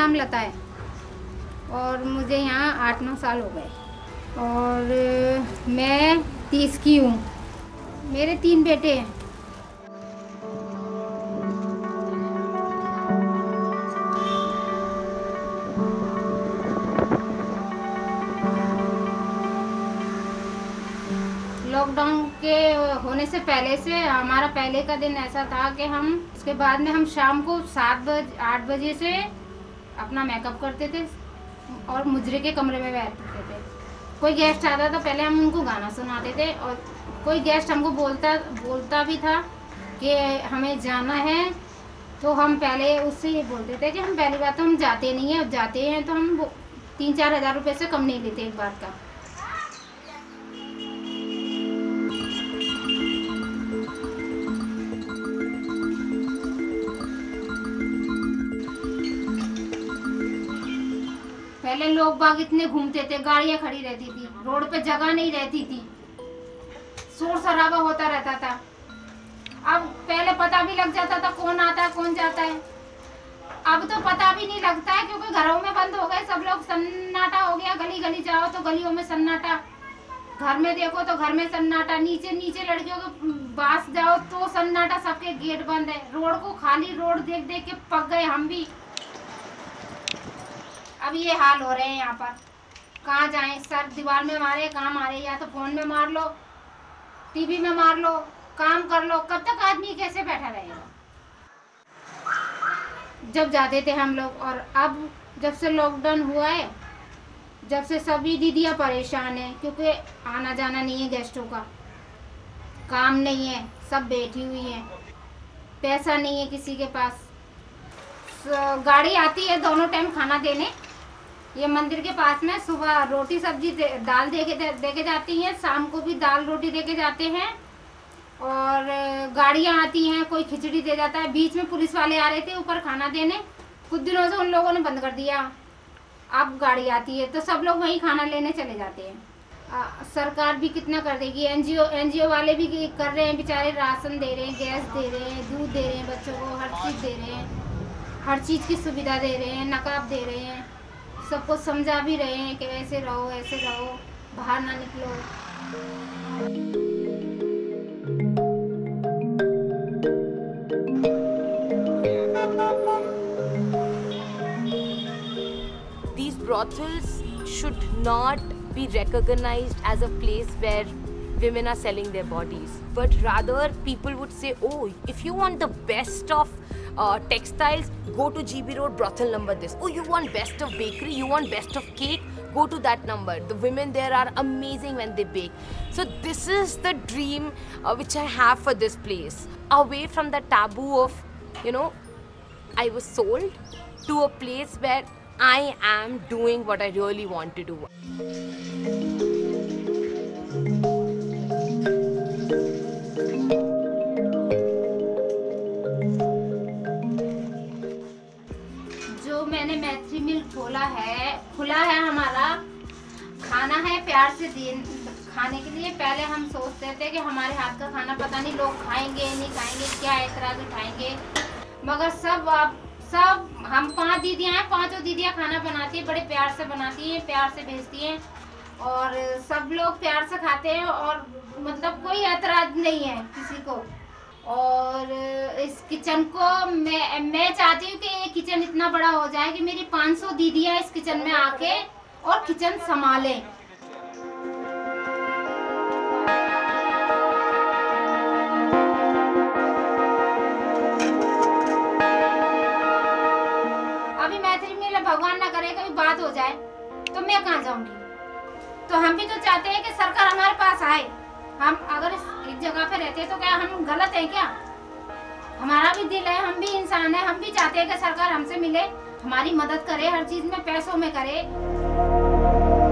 नाम लता है और मुझे यहाँ 8-9 साल हो गए और मैं 30 की हूँ। मेरे 3 बेटे हैं। लॉकडाउन के होने से पहले से हमारा पहले का दिन ऐसा था कि हम उसके बाद में हम शाम को 8 बजे से अपना मेकअप करते थे और मुजरे के कमरे में बैठते थे। कोई गेस्ट आता था पहले हम उनको गाना सुनाते थे और कोई गेस्ट हमको बोलता भी था कि हमें जाना है तो हम पहले उससे ये बोलते थे कि हम पहली बात तो हम जाते नहीं हैं और जाते हैं तो हम 3-4 हज़ार रुपये से कम नहीं लेते एक बार का। पहले लोग बाग इतने घूमते थे, गाड़ियां खड़ी रहती थी, रोड पे जगह नहीं रहती थी, शोर शराबा होता रहता था। अब पहले पता भी लग जाता था कौन आता है कौन जाता है, अब तो पता भी नहीं लगता है क्योंकि घरों में बंद हो गए सब लोग। सन्नाटा हो गया, गली गली जाओ तो गलियों में सन्नाटा, घर में देखो तो घर में सन्नाटा, नीचे लड़कियों के पास जाओ तो सन्नाटा, सबके गेट बंद है। रोड को खाली रोड देख देख के पक गए हम भी। अब ये हाल हो रहे हैं यहाँ पर, कहाँ जाएं? सर दीवार में मारे, कहाँ मारे? या तो फोन में मार लो, टीवी में मार लो, काम कर लो। कब तक आदमी कैसे बैठा रहेगा? जब जाते थे हम लोग, और अब जब से लॉकडाउन हुआ है, जब से सभी दीदियाँ परेशान हैं क्योंकि आना जाना नहीं है गेस्टों का, काम नहीं है, सब बैठी हुई हैं, पैसा नहीं है किसी के पास। गाड़ी आती है दोनों टाइम खाना देने, ये मंदिर के पास में सुबह रोटी सब्जी दाल दे के जाती हैं, शाम को भी दाल रोटी दे के जाते हैं। और गाड़ियाँ आती हैं, कोई खिचड़ी दे जाता है। बीच में पुलिस वाले आ रहे थे ऊपर खाना देने, कुछ दिनों से उन लोगों ने बंद कर दिया। अब गाड़ी आती है तो सब लोग वहीं खाना लेने चले जाते हैं। सरकार भी कितना कर देगी, एनजीओ वाले भी कर रहे हैं बेचारे, राशन दे रहे हैं, गैस दे रहे हैं, दूध दे रहे हैं, बच्चों को हर चीज़ दे रहे हैं, हर चीज़ की सुविधा दे रहे हैं, नकाब दे रहे हैं, सबको समझा भी रहे हैं कि ऐसे रहो, बाहर ना निकलो। These brothels should not be recognized as a place where women are selling their bodies, but rather people would say, oh, if you want the best of textiles, go to GB Road brothel number this. Oh, you want best of bakery, you want best of cake, go to that number. The women there are amazing when they bake. So this is the dream which I have for this place. Away from the taboo of, I was sold, to a place where I am doing what I really want to do. मैंने मैत्री मिल खुला है हमारा, खाना है प्यार से खाने के लिए। पहले हम सोचते थे कि हमारे हाथ का खाना पता नहीं लोग खाएंगे नहीं खाएंगे, क्या एतराज उठाएंगे, मगर सब हम 5 दीदियाँ हैं, 5 दीदियाँ खाना बनाती हैं, बड़े प्यार से बनाती हैं, प्यार से भेजती हैं और सब लोग प्यार से खाते हैं और मतलब कोई एतराज नहीं है किसी को। और इस किचन को मैं चाहती हूँ कि ये किचन इतना बड़ा हो जाए कि मेरी 500 दीदियाँ इस किचन में आके और किचन संभालें। अभी मैत्री मिल भगवान ना करे कभी बात हो जाए तो मैं कहाँ जाऊंगी? तो हम भी तो चाहते हैं कि सरकार हमारे पास आए। हम अगर एक जगह पे रहते तो क्या हम गलत हैं क्या? हमारा भी दिल है, हम भी इंसान है, हम भी चाहते हैं कि सरकार हमसे मिले, हमारी मदद करे, हर चीज में पैसों में करे।